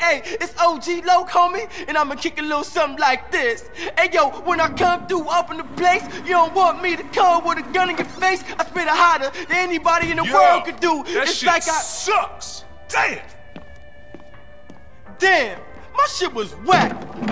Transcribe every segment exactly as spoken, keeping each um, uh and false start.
Hey, it's O G Loc, homie, and I'ma kick a little something like this. Hey, yo, when I come through up in the place, you don't want me to come with a gun in your face. I spit it hotter than anybody in the yo, world could do. That it's shit like I sucks. Damn. Damn, my shit was whack.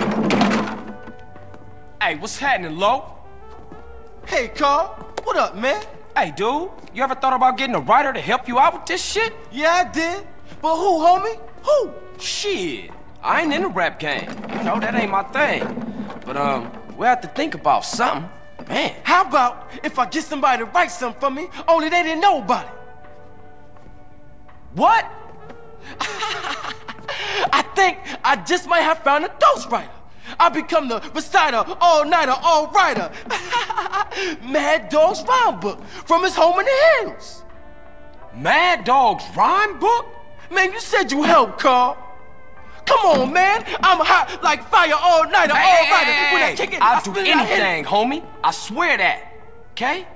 Hey, what's happening, Lo? Hey, Carl, what up, man? Hey, dude, you ever thought about getting a writer to help you out with this shit? Yeah, I did. But who, homie? Who? Shit, I ain't in the rap game. You know, that ain't my thing. But, um, we have to think about something. Man. How about if I get somebody to write something for me, only they didn't know about it? What? I think I just might have found a ghostwriter. I become the reciter, all-nighter, all-writer. Mad Dog's rhyme book from his home in the hills. Mad Dog's rhyme book? Man, you said you helped, Carl. Come on, man. I'm hot like fire, all-nighter, Hey, all-writer. hey, When hey, I kick it, I'll I do spit it, I hit it. anything, homie. I swear that. Okay?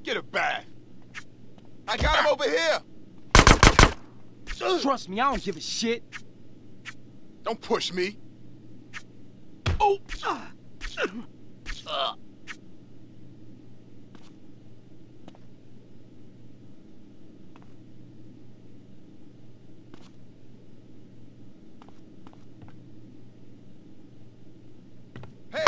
Get a bath. I got him over here. Trust me, I don't give a shit. Don't push me. Oh. Uh. Hey!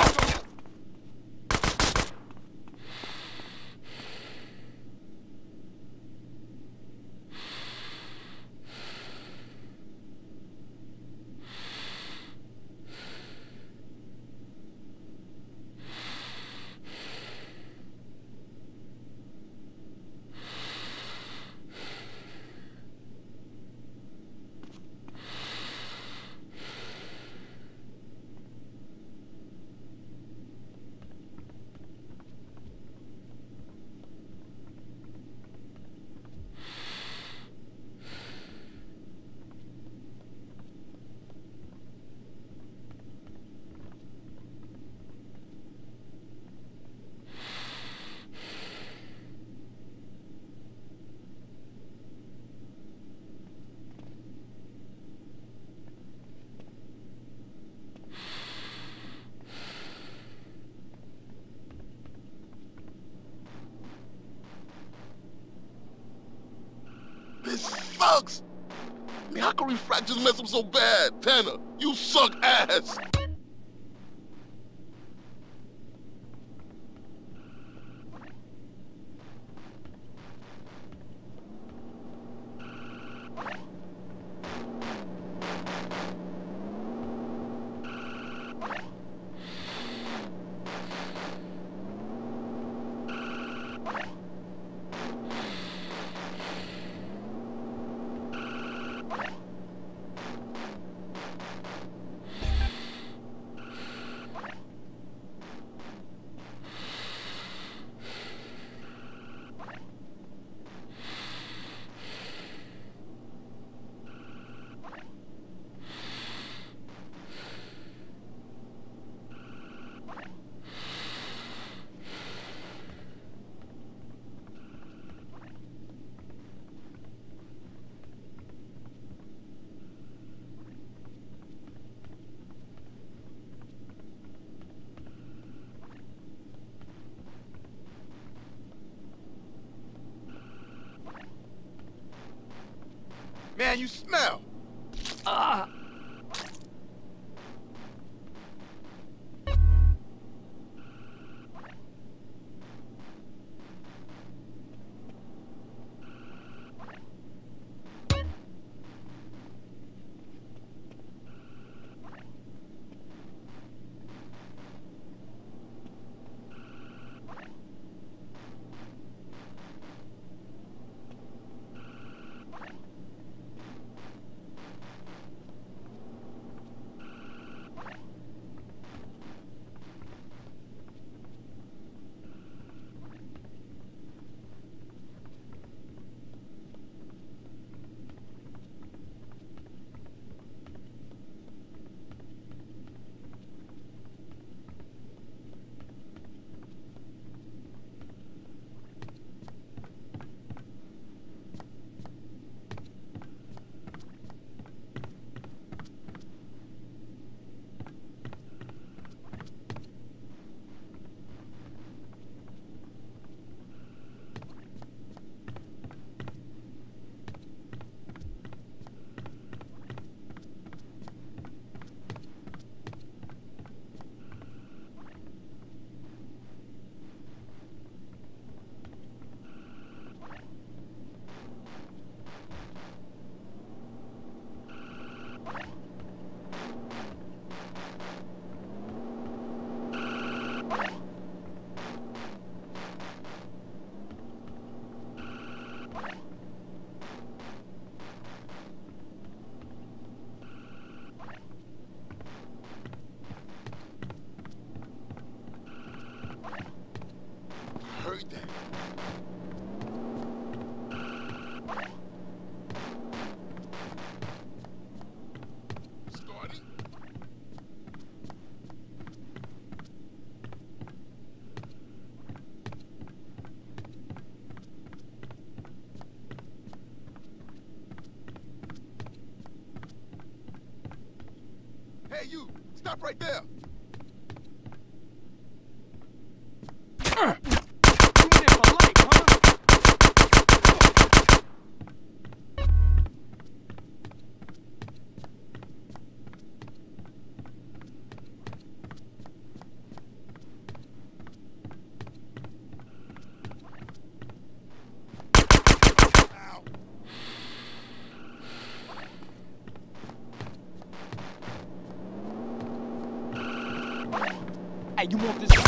This sucks! I mean, how can refractors mess up so bad? Tanner, you suck ass! Man, you smell. Ah. Stop right there. Uh, you in there for life, huh? Hey, you want this?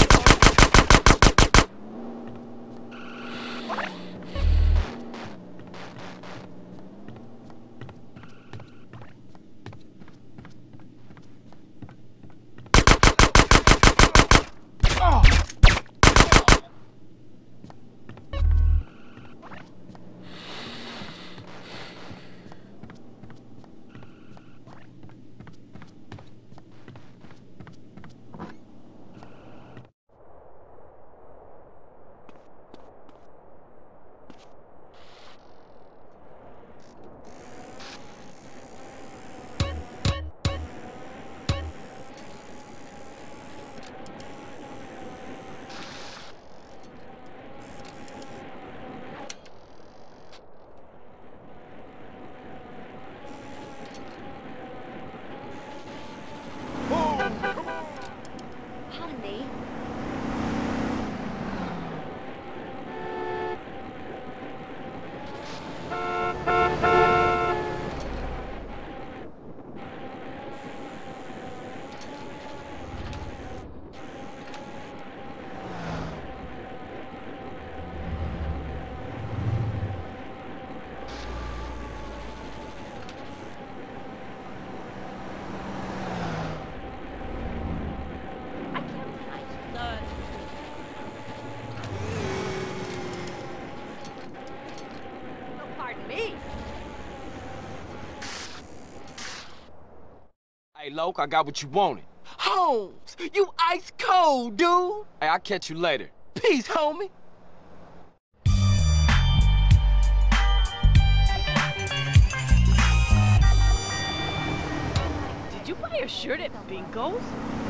Honey. Hey, Loke, I got what you wanted. Holmes, you ice cold, dude. Hey, I'll catch you later. Peace, homie. Did you buy a shirt at Binko's?